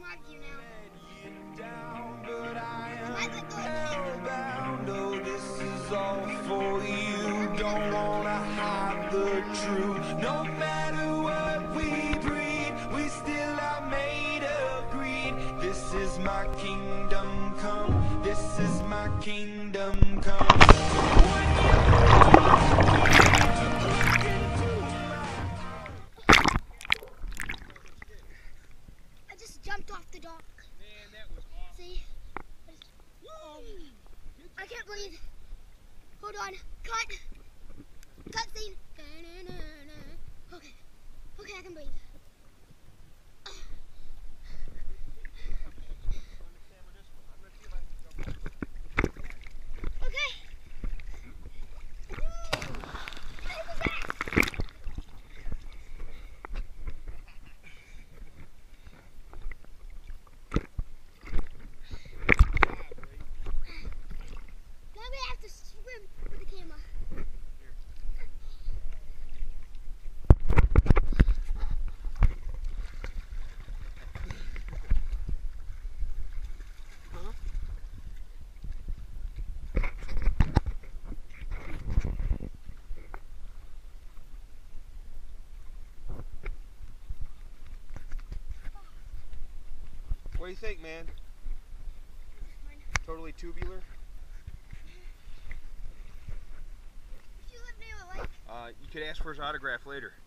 mark you now. But I am hellbound. Oh, this is all for you. Don't wanna hide the truth. No matter what we breed, we still are made of greed. This is my kingdom come. This is my kingdom come. I just jumped off the dock. Man, that was awesome. See? I can't breathe. Hold on. Cut. Cut scene. Okay. Okay, I can breathe. Okay. Now we have to swim with the camera. What do you think, man? Totally tubular? If you live near a lake, You could ask for his autograph later.